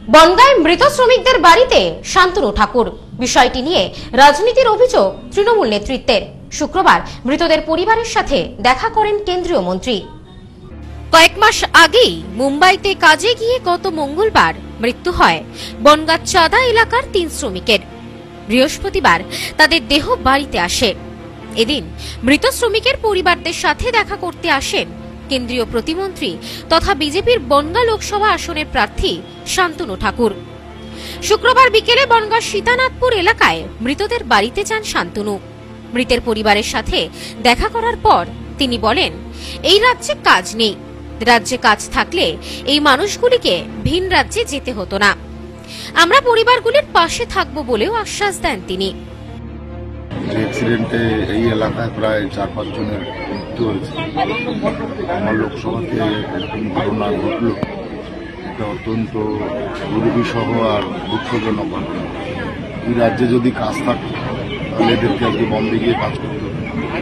বনগাঁয় মৃত শ্রমিকদের বাড়িতে শান্তনু ঠাকুর, বিষয়টি নিয়ে রাজনীতির অভিযোগ তৃণমূল নেতৃত্বের। শুক্রবার মৃতদের পরিবারের সাথে দেখা করেন কেন্দ্রীয় মন্ত্রী। কয়েক মাস আগেই মুম্বাইতে কাজে গিয়ে গত মঙ্গলবার মৃত্যু হয় বনগাঁ চাঁদা এলাকার 3 শ্রমিকের। বৃহস্পতিবার তাদের দেহ বাড়িতে আসে। এদিন মৃত শ্রমিকের পরিবারদের সাথে দেখা করতে আসেন কেন্দ্রীয় প্রতিমন্ত্রী তথা বিজেপির বনগাঁ লোকসভা আসনের প্রার্থী শান্তনু ঠাকুর। শুক্রবার বিকেলে বনগাঁ সীতানাথপুর এলাকায় মৃতদের বাড়িতে যান শান্তনু। মৃতের পরিবারের সাথে দেখা করার পর তিনি বলেন, এই রাজ্যে কাজ নেই, রাজ্যে কাজ থাকলে এই মানুষগুলিকে ভিন রাজ্যে যেতে হতো না। আমরা পরিবারগুলির পাশে থাকব বলেও আশ্বাস দেন তিনি। অ্যাক্সিডেন্টে এই এলাকায় প্রায় 4-5 জনের মৃত্যু হয়েছে। আমার লোকসভাতে এরকম ঘটনা ঘটল, এটা অত্যন্ত দুর্বিষহ আর দুঃখজনক ঘটনা। এই রাজ্যে যদি কাজ থাকতো তাহলে এদেরকে আজকে বম্বে গিয়ে কাজ করতে হতো।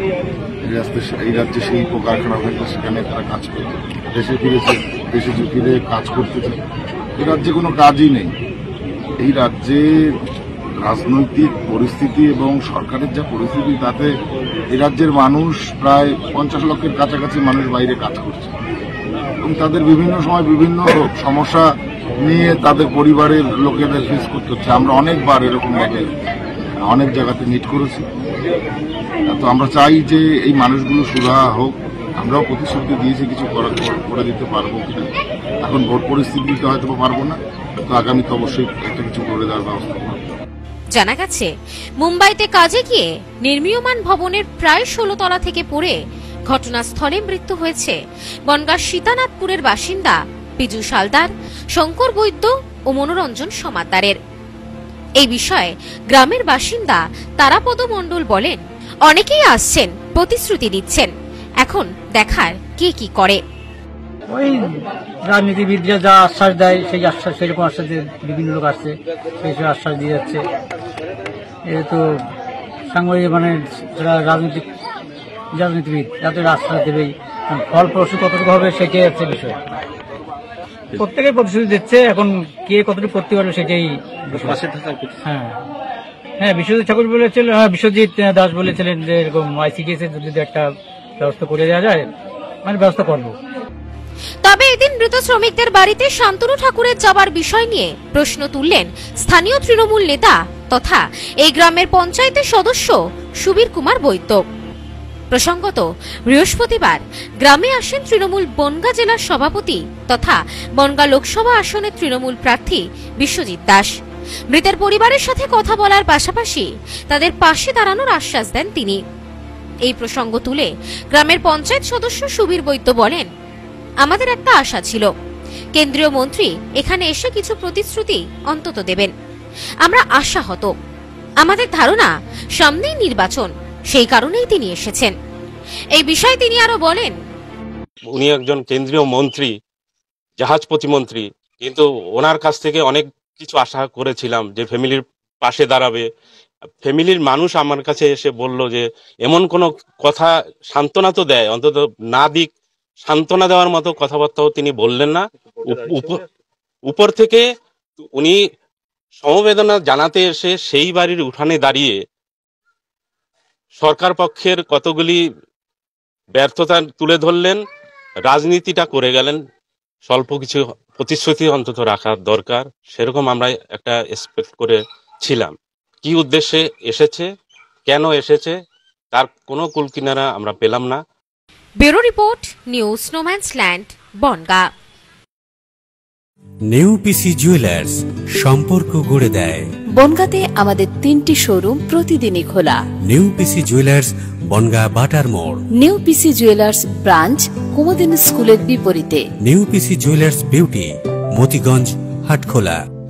এই রাজ্যে শিল্প কারখানা হয়েছে, সেখানে তারা কাজ করতো। দেশে ফিরেছে, দেশে ফিরে কাজ করতেছে। এই রাজ্যে কোনো কাজই নেই। এই রাজ্যে রাজনৈতিক পরিস্থিতি এবং সরকারের যা পরিস্থিতি, তাতে এই রাজ্যের মানুষ প্রায় 50 লক্ষের কাছাকাছি মানুষ বাইরে কাজ করছে এবং তাদের বিভিন্ন সময় বিভিন্ন সমস্যা নিয়ে তাদের পরিবারের লোকেদের ফেস করতে হচ্ছে। আমরা অনেকবার এরকম ভাবে অনেক জায়গাতে মিট করেছি। তো আমরা চাই যে এই মানুষগুলো সুরাহা হোক। আমরাও প্রতিশ্রুতি দিয়েছি কিছু করে দিতে পারবো কিনা। এখন ভোট পরিস্থিতিতে হয়তো পারবো না, তো আগামীতে অবশ্যই একটা কিছু করে দেওয়ার ব্যবস্থা করবো। জানা গেছে, মুম্বাইতে কাজে গিয়ে নির্মীয়মান ভবনের প্রায় 16 তলা থেকে পড়ে ঘটনাস্থলে মৃত্যু হয়েছে বনগাঁ সীতানাথপুরের বাসিন্দা পিজু সালদার, শঙ্কর বৈদ্য ও মনোরঞ্জন সমাদ্দারের। এই বিষয়ে গ্রামের বাসিন্দা তারাপদ মণ্ডল বলেন, অনেকেই আসছেন, প্রতিশ্রুতি দিচ্ছেন, এখন দেখার কে কি করে। ওই রাজনীতিবিদরা যা আশ্বাস দেয় সেই আশ্বাস, সেরকম আশ্বাস বিভিন্ন লোক আসছে, সেই সব আশ্বাস দিয়ে যাচ্ছে। এটা তো সাংবাদিক মানে যারা রাজনীতিবিদ যাদের আশ্বাস দেবেই, ফল প্রসূ কতটুকু হবে সেটাই হচ্ছে বিষয়। প্রত্যেকেই প্রতিশ্রুতি দিচ্ছে, এখন কে কতটুকু করতে পারবে সেটাই। হ্যাঁ, বিশ্বজিৎ ঠাকুর বলেছিলেন, বিশ্বজিৎ দাস বলেছিলেন যে এরকম ICDS এর যদি একটা ব্যবস্থা করে দেওয়া যায়, মানে ব্যবস্থা করবো। তবে এদিন মৃত শ্রমিকদের বাড়িতে শান্তনু ঠাকুরের যাবার বিষয় নিয়ে প্রশ্ন তুললেন স্থানীয় তৃণমূল নেতা তথা এই গ্রামের পঞ্চায়েতের সদস্য সুবীর কুমার বৈদ্য। প্রসঙ্গত, বৃহস্পতিবার গ্রামে আসেন তৃণমূল বনগাঁ জেলার সভাপতি তথা বনগাঁ লোকসভা আসনের তৃণমূল প্রার্থী বিশ্বজিৎ দাস। মৃতের পরিবারের সাথে কথা বলার পাশাপাশি তাদের পাশে দাঁড়ানোর আশ্বাস দেন তিনি। এই প্রসঙ্গ তুলে গ্রামের পঞ্চায়েত সদস্য সুবীর বৈদ্য বলেন, আমাদের একটা আশা ছিল, কেন্দ্রীয় মন্ত্রী এখানে এসে কিছু প্রতিশ্রুতি অন্তত দেবেন। আমরা আশাহত। আমাদের ধারণা সামনেই নির্বাচন, সেই কারণেই তিনি এসেছেন। এই বিষয়ে তিনি আরো বলেন, উনি একজন কেন্দ্রীয় মন্ত্রী, জাহাজ প্রতিমন্ত্রী, কিন্তু ওনার কাছ থেকে অনেক কিছু আশা করেছিলাম যে ফ্যামিলির পাশে দাঁড়াবে। ফ্যামিলির মানুষ আমার কাছে এসে বলল যে এমন কোনো কথা সান্ত্বনা তো দেয়, অন্তত না দিক, সান্ত্বনা দেওয়ার মতো কথাবার্তাও তিনি বললেন না। উপর থেকে উনি সমবেদনা জানাতে এসে সেই বাড়ির উঠানে দাঁড়িয়ে সরকার পক্ষের কতগুলি ব্যর্থতা তুলে ধরলেন, রাজনীতিটা করে গেলেন। স্বল্প কিছু প্রতিশ্রুতি অন্তত রাখার দরকার, সেরকম আমরা একটা এক্সপেক্ট করেছিলাম। কি উদ্দেশ্যে এসেছে, কেন এসেছে, তার কোনো কুলকিনারা আমরা পেলাম না। ব্যুরো রিপোর্ট, নিউজ স্নোম্যান্সল্যান্ড, বনগাঁ। নিউ পিসি জুয়েলার্স, সম্পর্ক গড়ে দেয়। বনগাঁতে আমাদের 3টি শোরুম প্রতিদিনই খোলা। নিউ পিসি জুয়েলার্স, বনগাঁ বাটার মোড়। New PC jewellers branch, Kumudini স্কুলের বিপরীতে। New PC jewellers beauty, Matiganj, Hatkhola.